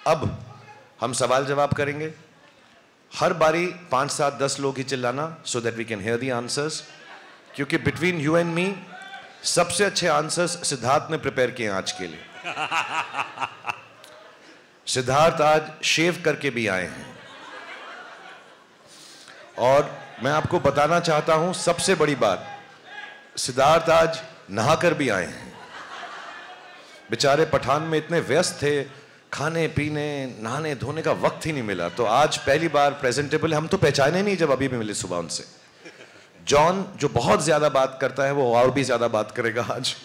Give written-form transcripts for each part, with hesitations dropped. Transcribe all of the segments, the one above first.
अब हम सवाल जवाब करेंगे। हर बारी 5, 7, 10 लोग ही चिल्लाना, so that we can hear the answers, क्योंकि बिटवीन यू एंड मी सबसे अच्छे आंसर्स सिद्धार्थ ने प्रिपेयर किए हैं आज के लिए। सिद्धार्थ आज शेव करके भी आए हैं, और मैं आपको बताना चाहता हूं सबसे बड़ी बात, सिद्धार्थ आज नहाकर भी आए हैं। बेचारे पठान में इतने व्यस्त थे, खाने पीने नहाने धोने का वक्त ही नहीं मिला, तो आज पहली बार प्रेजेंटेबल है। हम तो पहचाने नहीं जब अभी भी मिले सुबह उनसे। जॉन जो बहुत ज्यादा बात करता है वो और भी ज्यादा बात करेगा आज।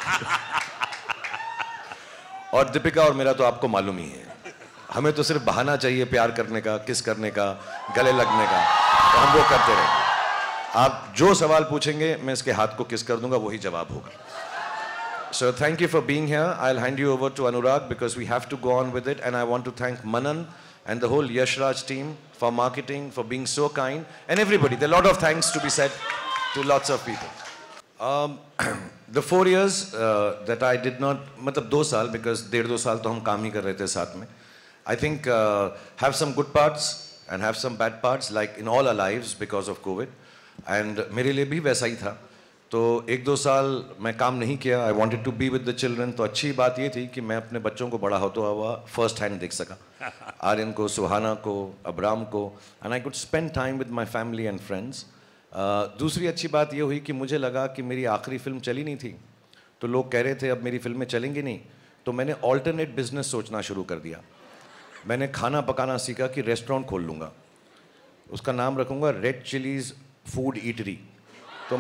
और दीपिका और मेरा तो आपको मालूम ही है, हमें तो सिर्फ बहाना चाहिए प्यार करने का, किस करने का, गले लगने का, तो हम वो करते रहे। आप जो सवाल पूछेंगे मैं इसके हाथ को किस कर दूंगा, वही जवाब होगा। So thank you for being here. I'll hand you over to Anurag because we have to go on with it, and I want to thank Manan and the whole Yash Raj team for marketing, for being so kind, and everybody. There are a lot of thanks to be said to lots of people. The 4 years that I did not, मतलब 2 साल, because 1.5-2 साल तो हम काम ही कर रहे थे साथ में. I think have some good parts and have some bad parts, like in all our lives because of COVID. And मेरे लिए भी वैसा ही था. तो 1-2 साल मैं काम नहीं किया. I wanted to be with the children. तो अच्छी बात ये थी कि मैं अपने बच्चों को बड़ा होता हुआ फर्स्ट हैंड देख सका, आर्यन को, सुहाना को, अब्राम को, and I could spend time with my family and friends. दूसरी अच्छी बात ये हुई कि मुझे लगा कि मेरी आखिरी फिल्म चली नहीं थी, तो लोग कह रहे थे अब मेरी फिल्में चलेंगी नहीं, तो मैंने ऑल्टरनेट बिजनेस सोचना शुरू कर दिया. मैंने खाना पकाना सीखा कि रेस्टोरेंट खोल लूँगा, उसका नाम रखूँगा रेड चिलीज़ फूड ईटरी. तो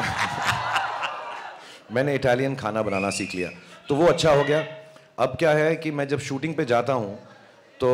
मैंने इटालियन खाना बनाना सीख लिया, तो वो अच्छा हो गया. अब क्या है कि मैं जब शूटिंग पे जाता हूँ तो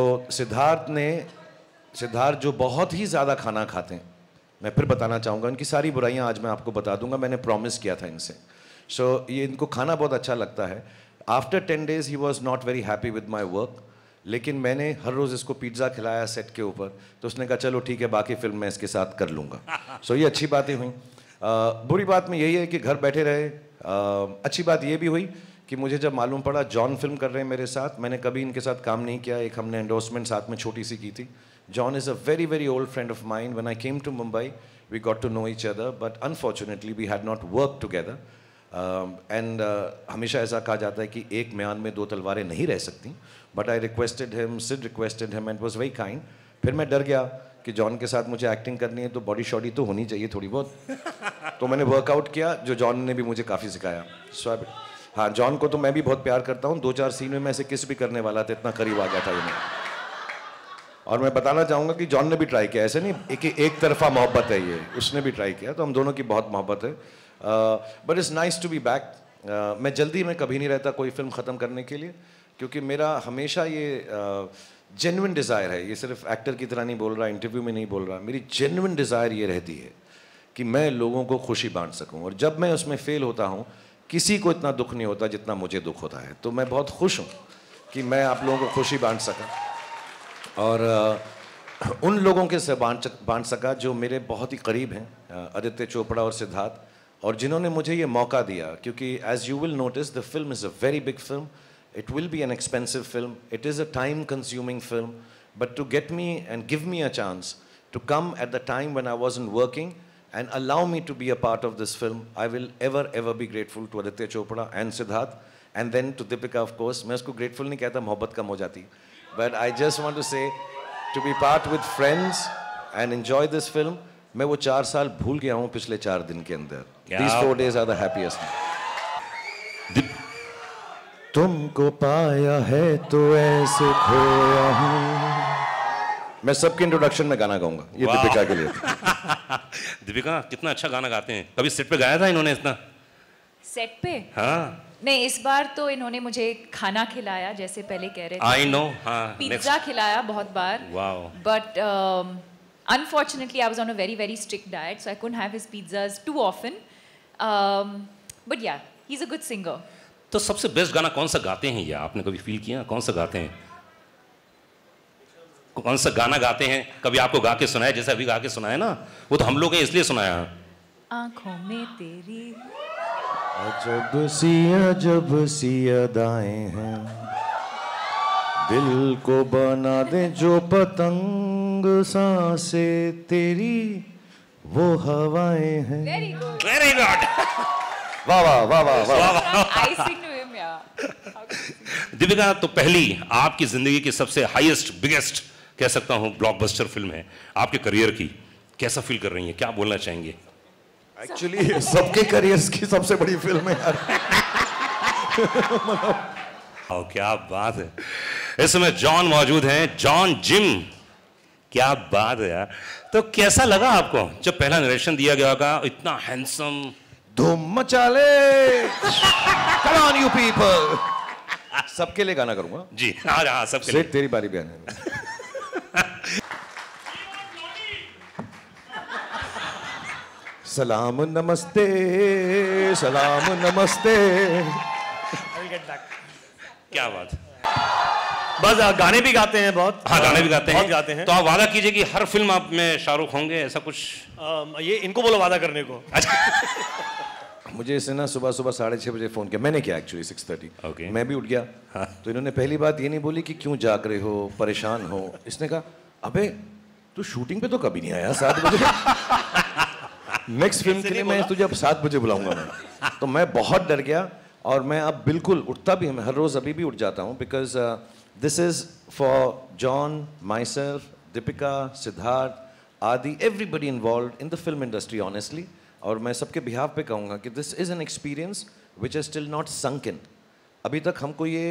सिद्धार्थ जो बहुत ही ज़्यादा खाना खाते हैं, मैं फिर बताना चाहूँगा, इनकी सारी बुराइयाँ आज मैं आपको बता दूंगा, मैंने प्रॉमिस किया था इनसे. सो ये इनको खाना बहुत अच्छा लगता है. After 10 days he was not very happy with my work, लेकिन मैंने हर रोज़ इसको पिज़्ज़ा खिलाया सेट के ऊपर, तो उसने कहा चलो ठीक है, बाकी फिल्म मैं इसके साथ कर लूँगा. सो ये अच्छी बातें हुई. बुरी बात में यही है कि घर बैठे रहे. अच्छी बात ये भी हुई कि मुझे जब मालूम पड़ा जॉन फिल्म कर रहे हैं मेरे साथ, मैंने कभी इनके साथ काम नहीं किया. एक हमने एंडोर्समेंट साथ में छोटी सी की थी. John is a very very old friend of mine. When I came to Mumbai we got to know each other, but unfortunately we had not work together. And हमेशा ऐसा कहा जाता है कि एक म्यान में 2 तलवारें नहीं रह सकती, but I requested him, Sid requested him, and was very kind. फिर मैं डर गया कि जॉन के साथ मुझे एक्टिंग करनी है तो बॉडी शॉडी तो होनी चाहिए थोड़ी बहुत, तो मैंने वर्कआउट किया, जो जॉन ने भी मुझे काफ़ी सिखाया. सो हाँ, जॉन को तो मैं भी बहुत प्यार करता हूँ. 2-4 सीन में मैं ऐसे किस भी करने वाला था, इतना करीब आ गया था ये. और मैं बताना चाहूँगा कि जॉन ने भी ट्राई किया, ऐसे नहीं एक तरफा मोहब्बत है ये, उसने भी ट्राई किया, तो हम दोनों की बहुत मोहब्बत है. But it's nice to be back. मैं जल्दी में कभी नहीं रहता कोई फिल्म ख़त्म करने के लिए, क्योंकि मेरा हमेशा ये जेन्युइन डिज़ायर है. ये सिर्फ एक्टर की तरह नहीं बोल रहा, इंटरव्यू में नहीं बोल रहा. मेरी जेन्युइन डिज़ायर ये रहती है कि मैं लोगों को खुशी बांट सकूं, और जब मैं उसमें फेल होता हूं, किसी को इतना दुख नहीं होता जितना मुझे दुख होता है. तो मैं बहुत खुश हूं कि मैं आप लोगों को खुशी बांट सका, और उन लोगों के से बांट सका जो मेरे बहुत ही करीब हैं, आदित्य चोपड़ा और सिद्धार्थ, और जिन्होंने मुझे ये मौका दिया. क्योंकि as you will notice the film is a very big film. It will be an expensive film. It is a time-consuming film. But to get me and give me a chance to come at the time when I wasn't working and allow me to be a part of this film, I will ever be grateful to Aditya Chopra and Siddharth, and then to Deepika, of course. मैं उसको grateful नहीं कहता, मोहब्बत कम हो जाती. But I just want to say, to be part with friends and enjoy this film. मैं वो 4 साल भूल गया हूँ पिछले 4 दिन के अंदर. These 4 days are the happiest. तुमको पाया है तो ऐसे खोया हूँ. मैं सबके इंट्रोडक्शन में गाना गाऊंगा, ये दीपिका के लिए. दीपिका कितना अच्छा गाना गाते हैं. कभी सेट पे गाया था इन्होंने इतना? सेट पे? हाँ. नहीं, इस बार तो इन्होंने मुझे खाना खिलाया, जैसे पहले कह रहे थे. I know. हाँ. पिज्जा खिलाया बहुत बार. Wow. But unfortunately I was on a very strict diet, so I couldn't have his pizzas too often. But yeah, he's a good singer. तो सबसे बेस्ट गाना कौन सा गाते हैं ये, आपने कभी फील किया कौन सा गाते हैं? कौन सा गाना गाते हैं? कभी आपको गा के सुनाया, जैसे अभी गा के सुनाया ना, वो तो हम लोग हैं इसलिए सुनाया. आंखों में तेरी अजब सी अदाएं हैं, दिल को बना दे जो पतंग, सांसें तेरी वो हवाएं हैं। Very good. Very good. वाह वाह वाह वाह वाह। I sing to him, yeah. Deepika, तो पहली आपकी जिंदगी की सबसे हाईएस्ट बिगेस्ट कह सकता हूं ब्लॉकबस्टर फिल्म है आपके करियर की, कैसा फील कर रही हैं, क्या बोलना चाहेंगे? एक्चुअली सबके करियर्स की सबसे बड़ी फिल्म है यार। और क्या बात है, इस समय जॉन मौजूद हैं, जॉन जिम, क्या बात है यार। तो कैसा लगा आपको जब पहला नरेशन दिया गया होगा, इतना हैंडसम? धूम मचा ले, come on you people। सबके लिए गाना करूंगा जी हाँ, सबके लिए। तेरी बारी भी आने। सलाम नमस्ते, सलाम नमस्ते। क्या बात। बस गाने भी गाते हैं बहुत। हाँ, गाने भी गाते हैं। बहुत गाते हैं। तो आप वादा कीजिए कि हर फिल्म आप में शाहरुख होंगे, ऐसा कुछ? ये इनको बोलो वादा करने को। मुझे इसने ना सुबह 6:30 बजे फोन किया, मैंने किया एक्चुअली 6:30। Okay. मैं भी उठ गया। तो इन्होंने पहली बात ये नहीं बोली कि क्यों जाग रहे हो, परेशान हो। इसने कहा अबे तू शूटिंग पे तो कभी नहीं आया 7 बजे। नेक्स्ट फिल्म के लिए मैं तुझे अब 7 बजे बुलाऊंगा मैं। तो मैं बहुत डर गया और मैं अब बिल्कुल उठता भी, मैं हर रोज अभी भी उठ जाता हूँ, because this is for John, माई सेल्फ, दीपिका, सिद्धार्थ, आदि, everybody involved in the film industry honestly. और मैं सबके बिहाफ पे कहूँगा कि this is an experience which is still not sunk in. अभी तक हमको ये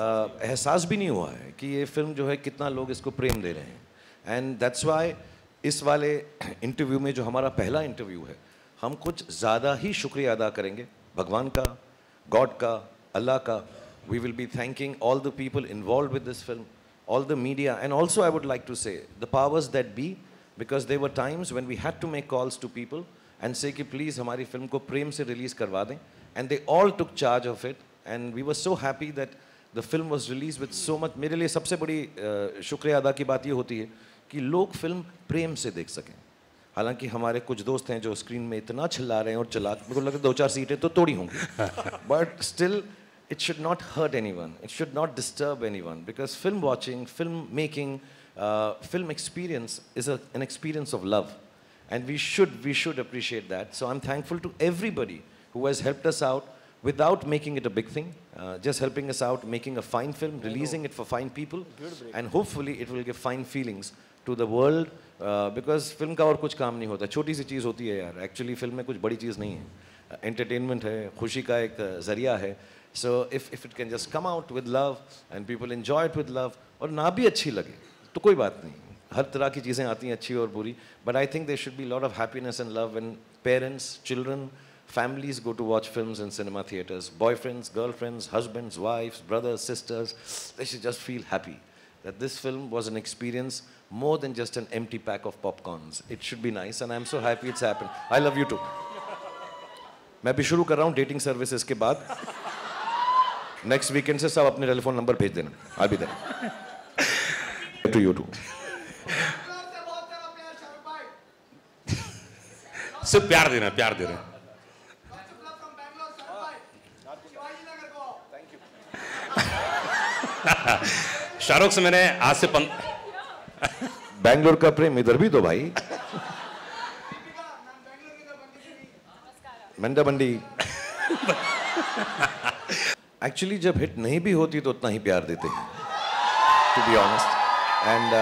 एहसास भी नहीं हुआ है कि ये फिल्म जो है कितना लोग इसको प्रेम दे रहे हैं। एंड दैट्स वाई इस वाले इंटरव्यू में, जो हमारा पहला इंटरव्यू है, हम कुछ ज़्यादा ही शुक्रिया अदा करेंगे भगवान का, गॉड का, अल्लाह का। We will be thanking all the people involved with this film, all the media, and also I would like to say the powers that be, because there were times when we had to make calls to people and say कि please हमारी film को प्रेम से release करवा दें, and they all took charge of it, and we were so happy that the film was released with so much। मेरे लिए सबसे बड़ी शुक्रिया अदा की बात ये होती है कि लोग फिल्म प्रेम से देख सकें। हालांकि हमारे कुछ दोस्त हैं जो स्क्रीन में इतना चिल्ला रहे हैं और चला, मेरे को लगता है 2-4 सीटें तो तोड़ी होंगी, but still it should not hurt anyone, it should not disturb anyone, because film watching, film making, film experience is an experience of love, and we should appreciate that. So I'm thankful to everybody who has helped us out without making it a big thing, just helping us out, making a fine film, releasing it for fine people, and hopefully it will give fine feelings to the world, because film का और कुछ काम नहीं होता, छोटी सी चीज़ होती है यार। एक्चुअली फिल्म में कुछ बड़ी चीज़ नहीं है, एंटरटेनमेंट है, खुशी का एक जरिया है। So if it can just come out with love and people enjoy it with love, और ना भी अच्छी लगे तो कोई बात नहीं, हर तरह की चीज़ें आती हैं अच्छी और बुरी, but I think there should be a lot of happiness and love when parents, children, families go to watch films in cinema theaters, boyfriends, girlfriends, husbands, wives, brothers, sisters, they should just feel happy that this film was an experience more than just an empty pack of popcorns. It should be nice, and I'm so happy it's happened. I love you too. मैं भी शुरू कर रहा हूँ dating services के बाद, next weekend से सब अपने टेलीफोन नंबर भेज देना, I'll be there. To you too. सिर्फ प्यार दे रहे हैं, प्यार दे रहे हैं। शाहरुख से मैंने आज से बैंगलोर का प्रेम इधर भी दो भाई। मंडा बंडी। एक्चुअली जब हिट नहीं भी होती तो उतना ही प्यार देते हैं, टू बी ऑनेस्ट। एंड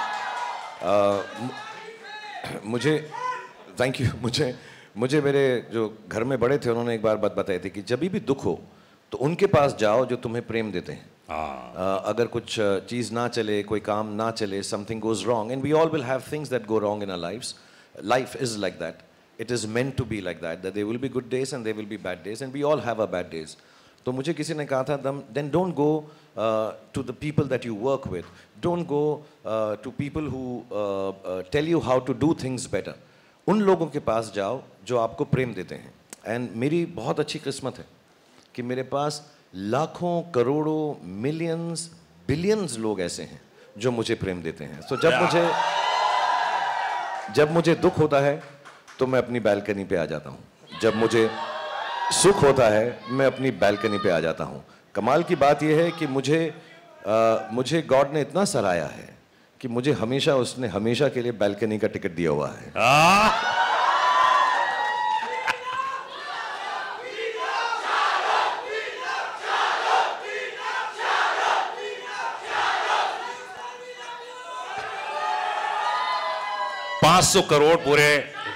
मुझे थैंक यू, मुझे मेरे जो घर में बड़े थे उन्होंने एक बार बात बताई थी कि जब भी दुख हो तो उनके पास जाओ जो तुम्हें प्रेम देते हैं। अगर कुछ चीज़ ना चले, कोई काम ना चले, something goes wrong, and we all will have things that go wrong in our lives, life is like that, it is meant to be like that, that there will be good days and there will be bad days, and we all have a bad days. तो मुझे किसी ने कहा था, then don't go to the people that you work with, don't go to people who tell you how to do things better. उन लोगों के पास जाओ जो आपको प्रेम देते हैं। एंड मेरी बहुत अच्छी किस्मत है कि मेरे पास लाखों, करोड़ों, मिलियंस, बिलियंस लोग ऐसे हैं जो मुझे प्रेम देते हैं। तो जब मुझे दुख होता है तो मैं अपनी बैल्कनी पे आ जाता हूँ, जब मुझे सुख होता है मैं अपनी बैल्कनी पे आ जाता हूँ। कमाल की बात यह है कि मुझे मुझे गॉड ने इतना सराहा है कि मुझे हमेशा उसने हमेशा के लिए बैल्कनी का टिकट दिया हुआ है। 500 करोड़ पूरे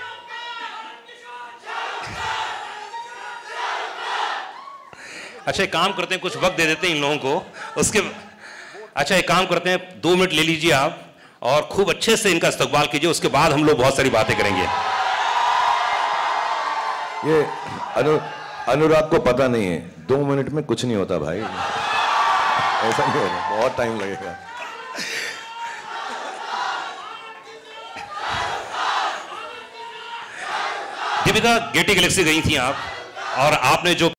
अच्छा एक काम करते हैं, कुछ वक्त दे देते हैं इन लोगों को, उसके अच्छा एक काम करते हैं 2 मिनट ले लीजिए आप और खूब अच्छे से इनका इस्तकबाल कीजिए, उसके बाद हम लोग बहुत सारी बातें करेंगे। ये अनुराग को पता नहीं है 2 मिनट में कुछ नहीं होता भाई, ऐसा नहीं होगा, बहुत टाइम लगेगा। दीपिका, गेटी गैलेक्सी गई थी आप और आपने जो